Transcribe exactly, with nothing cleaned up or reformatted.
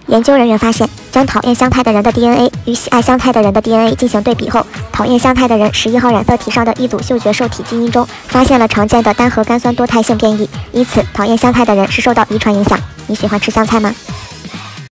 研究人员发现，将讨厌香菜的人的 D N A 与喜爱香菜的人的 D N A 进行对比后，讨厌香菜的人十一号染色体上的一组嗅觉受体基因中发现了常见的单核苷酸多态性变异，因此讨厌香菜的人是受到遗传影响。你喜欢吃香菜吗？